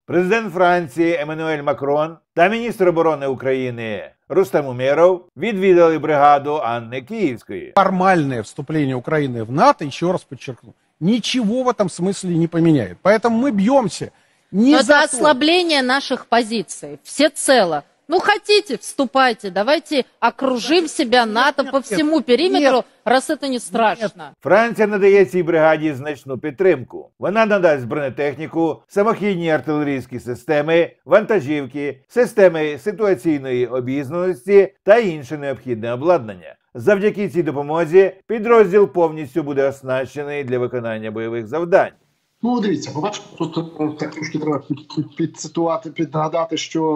Президент Франції Еммануель Макрон та міністр оборони України Рустем Умєров відвідали бригаду Анни Київської. Формальное вступление Украины в НАТО, еще раз подчеркну, ничего в этом смысле не поменяет. Поэтому мы бьемся не за это ослабление наших позиций, всецело. Ну, хотите, вступайте, давайте окружим себя НАТО по всему периметру, раз это не страшно. Франція надає цій бригаді значну підтримку. Вона надасть бронетехніку, самохідні артилерійські системи, вантажівки, системи ситуаційної обізнаності та інше необхідне обладнання. Завдяки цій допомозі підрозділ повністю буде оснащений для виконання бойових завдань. Ну, дивіться, по-перше, тут так трошки треба піднагадати,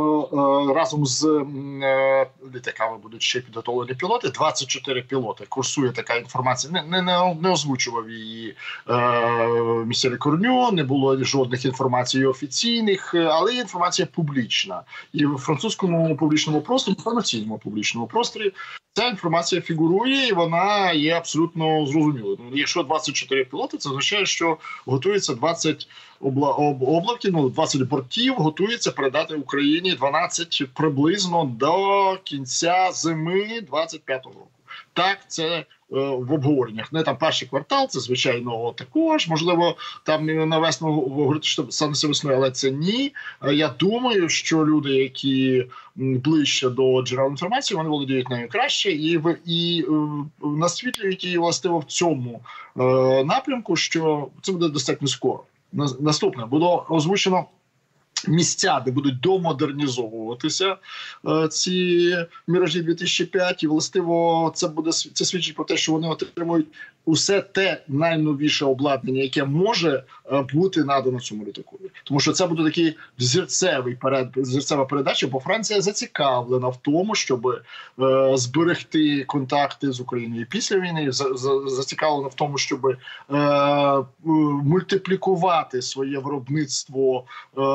що разом з літаками будуть ще підготовлені пілоти. 24 пілоти. Курсує така інформація. Не озвучував її місцевий Корньо, не було жодних інформацій офіційних, але є інформація публічна. І в французькому публічному просторі, інформаційному публічному просторі ця інформація фігурує, і вона є абсолютно зрозумілою. Якщо 24 пілоти, це означає, що готується 20 облаків, 20 бортів, готується передати Україні 12 приблизно до кінця зими 25-го року. Так, це в обговореннях. Не там перший квартал, це звичайно також, можливо, там на весну говорити, що станеться весною, але це ні. Я думаю, що люди, які ближче до джерел інформації, вони володіють нею краще і насвітлюють її властиво в цьому напрямку, що це буде достатньо скоро. Наступне, було озвучено місця, де будуть домодернізовуватися ці «Міражі 2005», і властиво це свідчить про те, що вони отримують усе те найновіше обладнання, яке може бути надано цьому літаку. Тому що це буде такий взірцева передача, бо Франція зацікавлена в тому, щоб зберегти контакти з Україною після війни, зацікавлена в тому, щоб мультиплікувати своє виробництво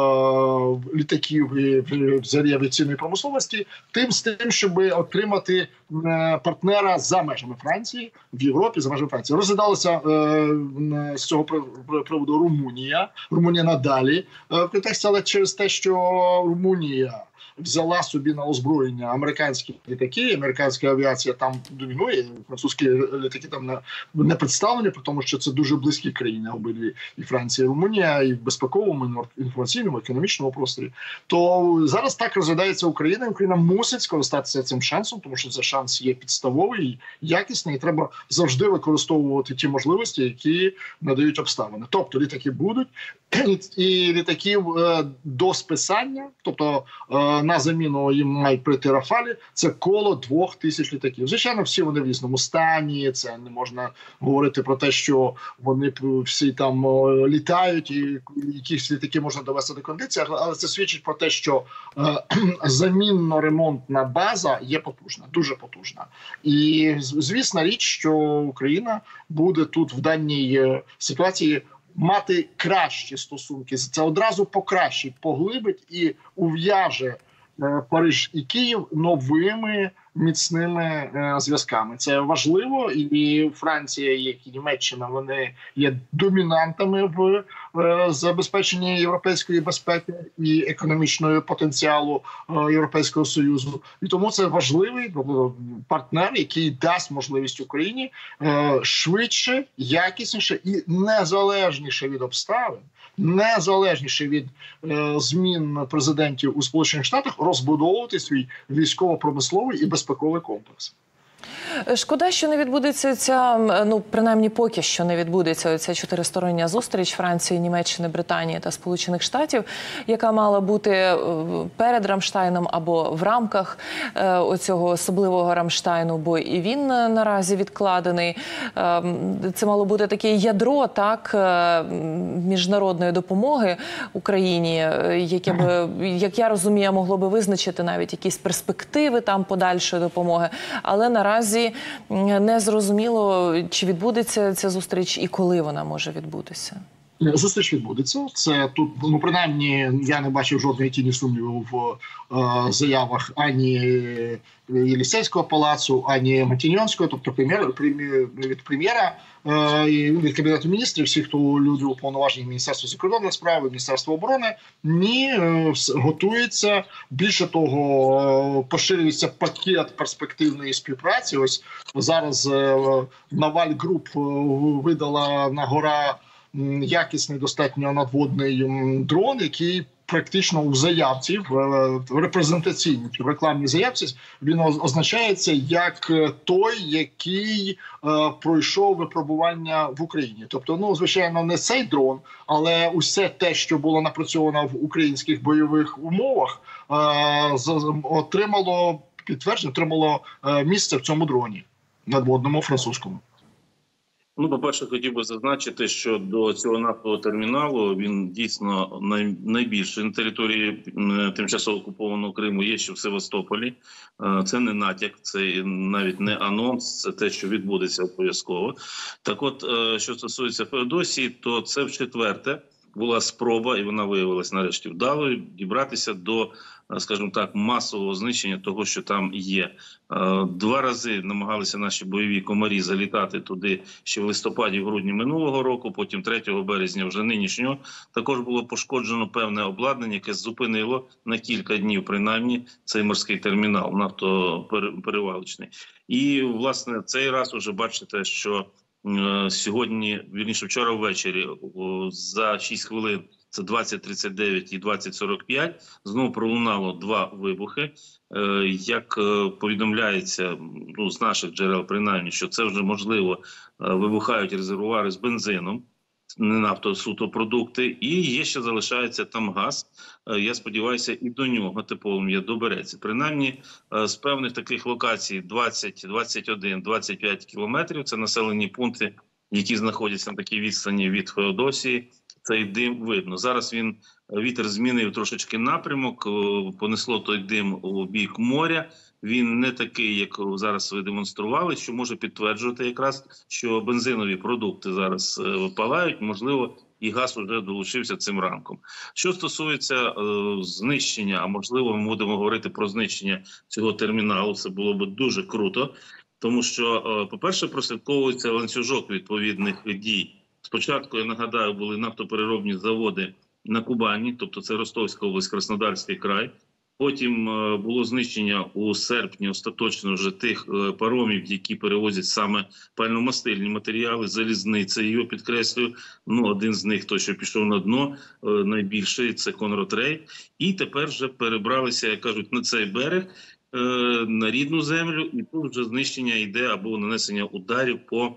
літаків взагалі авіаційної промисловості, з тим, щоб отримати партнера за межами Франції, в Європі, за межами Франції. Розглядалася з цього приводу Румунія. Румунія надалі в контексті, але через те, що Румунія взяла собі на озброєння американські літаки, американська авіація там домінує, французькі літаки там не представлені, тому що це дуже близькі країни обидві, і Франція, і Румунія, і в безпековому, інформаційному, економічному просторі. То зараз так розглядається Україна, і Україна мусить скористатися цим шансом, тому що цей шанс є підставовий, якісний, і треба завжди використовувати ті можливості, які надають обставини. Тобто літаки будуть, і літаків до списання, тобто на заміну їм мають прийти «Рафалі», це коло 2000 літаків. Звичайно, всі вони в різному стані, це не можна говорити про те, що вони всі там літають, і якісь літаки можна довести до кондиції, але це свідчить про те, що замінно-ремонтна база є потужна, дуже потужна. І звісна річ, що Україна буде тут в даній ситуації мати кращі стосунки. Це одразу покращить, поглибить і ув'яже Париж і Київ новими міцними зв'язками. Це важливо, і Франція, як і Німеччина, вони є домінантами в забезпеченні європейської безпеки і економічного потенціалу Європейського Союзу. І тому це важливий партнер, який дасть можливість Україні швидше, якісніше і незалежніше від обставин, незалежніше від змін президентів у Сполучених Штатах, розбудовувати свій військово-промисловий і безпековий комплекс. Шкода, що не відбудеться ця, ну, принаймні поки що не відбудеться ця чотиристороння зустріч Франції, Німеччини, Британії та Сполучених Штатів, яка мала бути перед Рамштайном або в рамках оцього особливого Рамштайну, бо і він наразі відкладений. Це мало бути таке ядро, так, міжнародної допомоги Україні, яке б, як я розумію, могло би визначити навіть якісь перспективи там подальшої допомоги, але наразі не зрозуміло, чи відбудеться ця зустріч і коли вона може відбутися. Зустріч відбудеться. Це тут, ну принаймні, я не бачив жодної тіні сумніву в заявах ані Єлисейського палацу, ані Матіньйонського, тобто від прем'єра і від Кабінету міністрів, всіх, хто люди уповноважені Міністерства закордонних справ, Міністерства оборони, готується. Більше того, поширюється пакет перспективної співпраці. Ось зараз Наваль Груп видала на Гора якісний, достатньо надводний дрон, який практично у заявці, в репрезентаційній, в рекламній заявці, він означається як той, який пройшов випробування в Україні. Тобто, ну, звичайно, не цей дрон, але усе те, що було напрацьовано в українських бойових умовах, отримало підтвердження, отримало місце в цьому дроні надводному французькому. Ну, по-перше, хотів би зазначити, що до цього нафтового терміналу він дійсно найбільший на території тимчасово окупованого Криму є ще в Севастополі. Це не натяк, це навіть не анонс, це те, що відбудеться обов'язково. Так от, що стосується Феодосії, то це вчетверте була спроба, і вона виявилась нарешті вдалою, дібратися до, скажімо так, масового знищення того, що там є. 2 рази намагалися наші бойові комарі залітати туди ще в листопаді, в грудні минулого року, потім 3 березня вже нинішнього. Також було пошкоджено певне обладнання, яке зупинило на кілька днів, принаймні, цей морський термінал нафтоперевалочний. І, власне, цей раз уже бачите, що сьогодні, вірніше, вчора ввечері, за 6 хвилин, це 20:39 і 20:45, знову пролунало 2 вибухи. Як повідомляється, ну, з наших джерел принаймні, що це вже, можливо, вибухають резервуари з бензином, не нафтосутопродукти, і є ще залишається там газ. Я сподіваюся, і до нього те полум'я добереться. Принаймні, з певних таких локацій 20, 21, 25 кілометрів – це населені пункти, які знаходяться на такій відстані від Феодосії. Цей дим видно. Зараз вітер змінив трошечки напрямок, понесло той дим у бік моря. Він не такий, як зараз ви демонстрували, що може підтверджувати якраз, що бензинові продукти зараз палають, можливо, і газ вже долучився цим ранком. Що стосується знищення, а можливо ми будемо говорити про знищення цього терміналу, це було б дуже круто, тому що, по-перше, прослідковується ланцюжок відповідних дій. Спочатку, я нагадаю, були нафтопереробні заводи на Кубані, тобто це Ростовська область, Краснодарський край. Потім було знищення у серпні остаточно вже тих паромів, які перевозять саме пальномастильні матеріали, залізницею, підкреслюю. Ну, один з них, той, що пішов на дно, найбільший, це Конротрей. І тепер вже перебралися, як кажуть, на цей берег, на рідну землю, і тут вже знищення йде або нанесення ударів по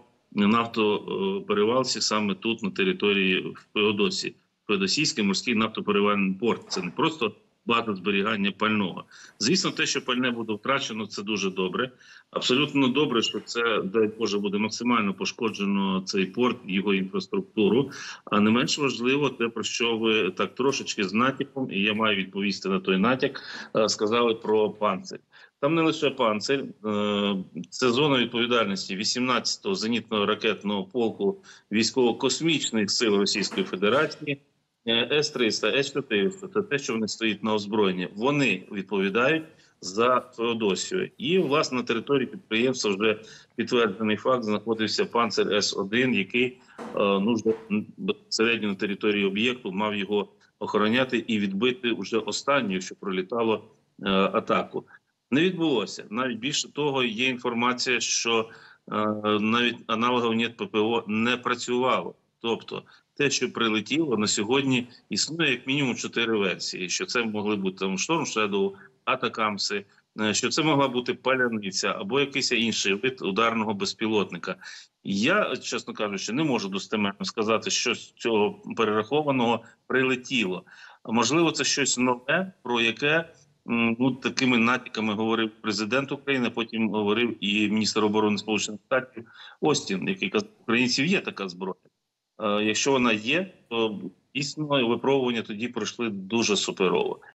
нафтоперевалці саме тут, на території Феодосії. Феодосійський морський нафтоперевальний порт. Це не просто база зберігання пального. Звісно, те, що пальне буде втрачено, це дуже добре. Абсолютно добре, що це, дай Боже, буде максимально пошкоджено цей порт, його інфраструктуру. А не менш важливо те, про що ви так трошечки з натяком, і я маю відповісти на той натяк, сказали про панцир. Там не лише панцир, це зона відповідальності 18-го зенітного ракетного полку військово-космічних сил Російської Федерації, С-300, С-400, це те, що вони стоять на озброєнні. Вони відповідають за Феодосію. І, власне, на території підприємства вже підтверджений факт знаходився панцир С-1, який вже безпосередньо на території об'єкту мав його охороняти і відбити вже останню, якщо пролітало, атаку. Не відбулося. Навіть більше того, є інформація, що навіть аналогів НЕТ ППО не працювало. Тобто те, що прилетіло, на сьогодні існує як мінімум 4 версії. Що це могли бути там Storm Shadow, Атакамси, що це могла бути паляниця або якийсь інший вид ударного безпілотника. Я, чесно кажучи, не можу достеменно сказати, що з цього перерахованого прилетіло. Можливо, це щось нове, про яке такими натяками говорив президент України, потім говорив і міністр оборони Сполучених Штатів Остін, який казав, що українців є така зброя. Якщо вона є, то дійсно випробування тоді пройшли дуже суперово.